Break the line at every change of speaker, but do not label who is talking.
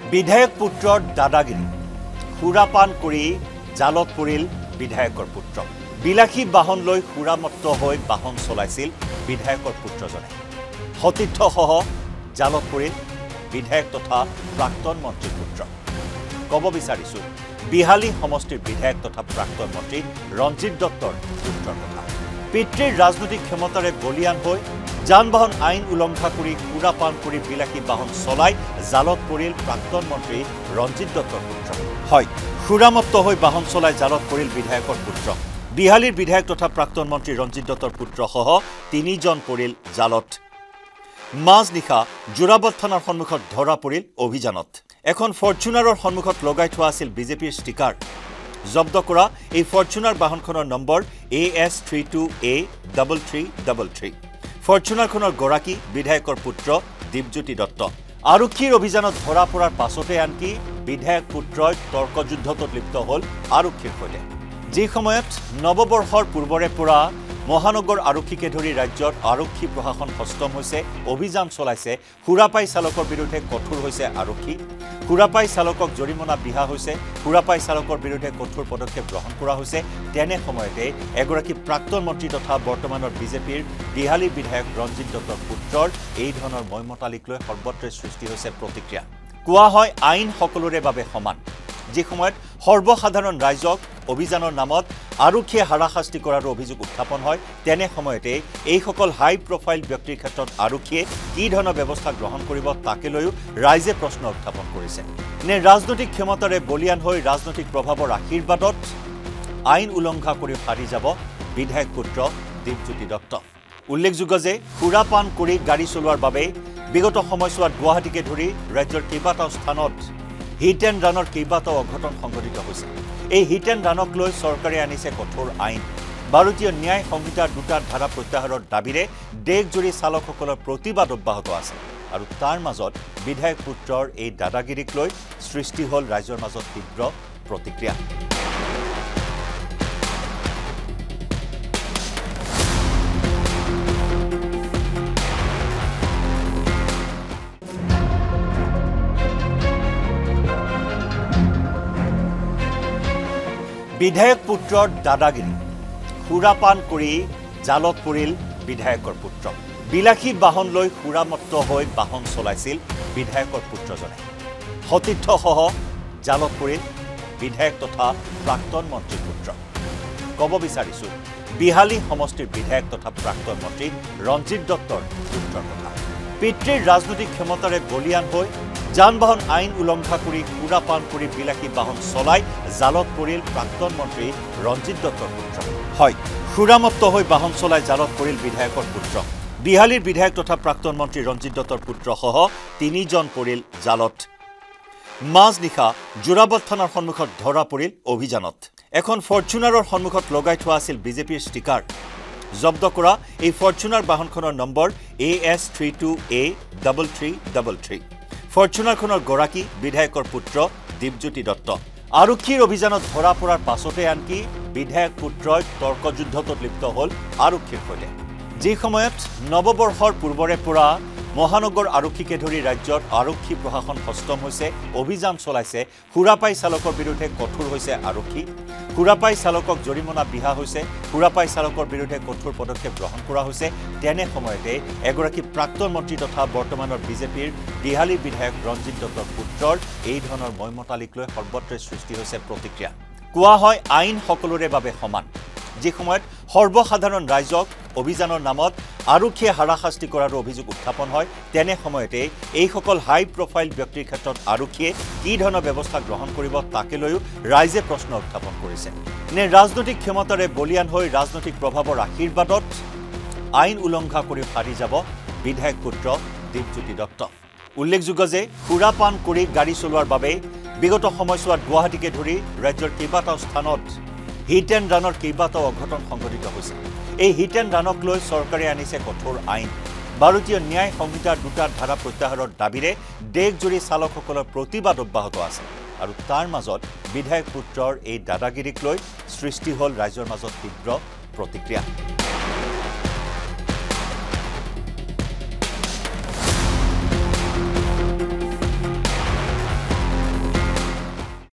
বিধায়ক পুত্ৰৰ দাদাগিৰি সুৰাপান কৰি জালত পৰিল বিধায়কৰ পুত্ৰ বিলাসী বাহন লৈ সুৰামত্ত হৈ বাহন চলাইছিল বিধায়কৰ পুত্ৰজনে সতীৰ্থসহ জালত পৰিল বিধায়ক তথা প্ৰাক্তন মন্ত্ৰীৰ পুত্ৰ কব বিচাৰিছো বিহালী সমষ্টিৰ বিধায়ক তথা প্ৰাক্তন মন্ত্ৰী ৰঞ্জিত দত্তৰ পুত্ৰৰ কথা পিতৃৰ ৰাজনৈতিক ক্ষমতাৰে বলিয়ান হৈ যান-বাহন আইন উলংঘা কৰি সুৰাপান কৰি বিলাসী বাহন চলাই জালত পৰিল প্ৰাক্তন মন্ত্ৰী ৰঞ্জিত দত্তৰ পুত্ৰ হয় সুৰামত্ত হৈ বাহন চলাই জালত পৰিল বিধায়কৰ পুত্ৰ বিহালীৰ বিধায়ক তথা প্ৰাক্তন মন্ত্ৰী ৰঞ্জিত দত্তৰ পুত্ৰসহ তিনিজন পৰিল জালত মাজনিশা জোৰাবাদ থানাৰ সন্মুখত ধৰা পৰিল অভিযানত এখন ফৰ্চুনাৰৰ সন্মুখত লগাই থোৱা আছিল বিজেপিৰ ষ্টিকাৰ জব্দ কৰা এই ফৰ্চুনাৰ বাহনখনৰ নম্বৰ AS32A3333 ফৰ্চুনাৰখনৰ গৰাকী বিধায়কৰ পুত্ৰ দীপজ্যোতি দত্ত আৰক্ষীৰ অভিযানত ধৰা পৰাৰ পাছতে আনকি বিধায়ক পুত্ৰই তৰ্কযুদ্ধত লিপ্ত হ'ল আৰক্ষীৰ সৈতে যি সময়ত নৱবৰ্ষৰ পূৰ্বৰে পৰা মহানগৰ আৰক্ষীকে ধৰি ৰাজ্যৰ আৰক্ষী প্ৰশাসন হস্তম হৈছে অভিযান চলাইছে সুৰাপাই চালকৰ বিৰুদ্ধে কঠোৰ হৈছে আৰক্ষী সুৰাপাই চালকক জৰিমনা বিহা হৈছে সুৰাপাই চালকৰ বিৰুদ্ধে কঠোৰ পদক্ষেপ গ্ৰহণ কৰা হৈছে তেনে সময়তে এগৰাকী প্ৰাক্তন মন্ত্ৰী তথা বৰ্তমানৰ বিজেপিৰ বিহালী বিধায়ক ৰঞ্জিত দত্তৰ পুত্ৰৰ এই ধৰণৰ ময়মতালিক লৈ সৰ্বত্ৰে সৃষ্টি হৈছে প্ৰতিক্ৰিয়া কোৱা হয় আইন সকলোৰে বাবে সমান যি সময়ত সৰ্বসাধাৰণ ৰাইজক অভিযানৰ নামত আৰক্ষীয়ে হাৰাশাস্তি কৰাৰ অভিযোগ উত্থাপন হয় তেনে সময়তে এই সকল হাই প্ৰফাইল ব্যক্তিৰ ক্ষেত্ৰত আৰক্ষীয়ে কি ধৰণৰ ব্যৱস্থা গ্ৰহণ কৰিব তাকে লৈও ৰাইজে প্ৰশ্ন উত্থাপন কৰিছে নে ৰাজনৈতিক ক্ষমতাৰে বলিয়ান হৈ ৰাজনৈতিক প্ৰভাৱৰ আশীৰ্বাদত আইন উলংঘা কৰি হাৰি যাব বিধায়ক পুত্ৰ দীপজ্যোতি দত্ত উল্লেখযোগ্য যে সুৰাপান কৰি গাড়ী চলোৱাৰ বাবে বিগত সময়ছোৱাত গুৱাহাটীকে ধৰি ৰাজ্যৰ কেইবাটাও স্থানত হিট এণ্ড ৰানৰ কেইবাটাও অঘটন সংঘটিত হৈছে এই হিট এণ্ড ৰানক লৈ চৰকাৰে আনিছে কঠোৰ আইন ভাৰতীয় ন্যায় সংহিতাৰ দুটা ধাৰা প্ৰত্যাহাৰৰ দাবীৰে দেশজুৰি চালকসকলৰ প্ৰতিবাদ অব্যাহত আছে আৰু তাৰ মাজত বিধায়ক পুত্ৰৰ এই দাদাগিৰিক লৈ সৃষ্টি হ'ল ৰাইজৰ মাজত তীব্ৰ প্ৰতিক্ৰিয়া বিধায়ক পুত্ৰৰ দাদাগিৰি সুৰাপান কৰি জালত পৰিল বিধায়কৰ পুত্ৰ বিলাসী বাহন লৈ সুৰামত্ত হৈ বাহন চলাইছিল বিধায়কৰ পুত্ৰজনে সতীৰ্থসহ জালত পৰিল বিধায়ক তথা প্ৰাক্তন মন্ত্ৰীৰ পুত্ৰ কব বিচাৰিছো বিহালী সমষ্টিৰ বিধায়ক তথা প্ৰাক্তন মন্ত্ৰী ৰঞ্জিত দত্তৰ পুত্ৰৰ কথা পিতৃৰ ৰাজনৈতিক ক্ষমতাৰে বলিয়ান হৈ যান-বাহন আইন উলংঘা কৰি সুৰাপান কৰি বিলাসী বাহন চলাই জালত পৰিল প্ৰাক্তন মন্ত্ৰী ৰঞ্জিত দত্তৰ পুত্ৰ হয় সুৰামত্ত হৈ বাহন চলাই জালত পৰিল বিধায়কৰ পুত্ৰ বিহালীৰ বিধায়ক তথা প্ৰাক্তন মন্ত্ৰী ৰঞ্জিত দত্তৰ পুত্ৰসহ তিনিজন পৰিল জালত মাজনিশা জোৰাবাদ থানাৰ সন্মুখত ধৰা পৰিল অভিযানত এখন ফৰ্চুনাৰৰ সন্মুখত লগাই থোৱা আছিল বিজেপিৰ ষ্টিকাৰ জব্দ কৰা এই ফৰ্চুনাৰ বাহনখনৰ নম্বৰ AS32A3333 ফৰ্চুনাৰখনৰ গৰাকী বিধায়কৰ পুত্ৰ দীপজ্যোতি দত্ত আৰক্ষীৰ অভিযানত ধৰা পৰাৰ পাছতে আনকি বিধায়ক পুত্ৰই তৰ্কযুদ্ধত লিপ্ত হ'ল আৰক্ষীৰ সৈতে যি সময়ত নৱবৰ্ষৰ পূৰ্বৰে পৰা মহানগৰ আৰক্ষীকে ধৰি ৰাজ্যৰ আৰক্ষী প্ৰশাসন হস্তম হৈছে অভিযান চলাইছে সুৰাপাই চালকৰ বিৰুদ্ধে কঠোৰ হৈছে আৰক্ষী সুৰাপাই চালকক জৰিমনা বিহা হৈছে সুৰাপাই চালকৰ বিৰুদ্ধে কঠোৰ পদক্ষেপ গ্ৰহণ কৰা হৈছে তেনে সময়তে এগৰাকী প্ৰাক্তন মন্ত্ৰী তথা বৰ্তমানৰ বিজেপিৰ বিহালী বিধায়ক ৰঞ্জিত দত্তৰ পুত্ৰৰ এই ধৰণৰ ময়মতালিক লৈ সৰ্বত্ৰে সৃষ্টি হৈছে প্ৰতিক্ৰিয়া কোৱা হয় আইন সকলোৰে বাবে সমান যি সময়ত সৰ্বসাধাৰণ ৰাইজক অভিযানৰ নামত আৰক্ষীয়ে হাৰাশাস্তি কৰাৰ অভিযোগ উত্থাপন হয় তেনে সময়তে এই সকল হাই প্ৰফাইল ব্যক্তিৰ ক্ষেত্ৰত আৰক্ষীয়ে কি ধৰণৰ ব্যৱস্থা গ্ৰহণ কৰিব তাকে লৈও ৰাইজে প্ৰশ্ন উত্থাপন কৰিছে নে ৰাজনৈতিক ক্ষমতাৰে বলিয়ান হৈ ৰাজনৈতিক প্ৰভাৱৰ আশীৰ্বাদত আইন উলংঘা কৰি হাৰি যাব বিধায়ক পুত্ৰ দীপজ্যোতি দত্ত উল্লেখযোগ্য যে সুৰাপান কৰি গাড়ী চলোৱাৰ বাবে বিগত সময়ছোৱাত গুৱাহাটীকে ধৰি ৰাজ্যৰ কেইবাটাও স্থানত হিট এণ্ড ৰানৰ কেইবাটাও অঘটন সংঘটিত হৈছে এই হিট এণ্ড ৰানক লৈ চৰকাৰে আনিছে কঠোৰ আইন ভাৰতীয় ন্যায় সংহিতাৰ দুটা ধাৰা প্ৰত্যাহাৰৰ দাবীৰে দেশজুৰি চালকসকলৰ প্ৰতিবাদ অব্যাহত আছে আৰু তাৰ মাজত বিধায়ক পুত্ৰৰ এই দাদাগিৰিক লৈ সৃষ্টি হ'ল ৰাইজৰ মাজত তীব্ৰ প্ৰতিক্ৰিয়া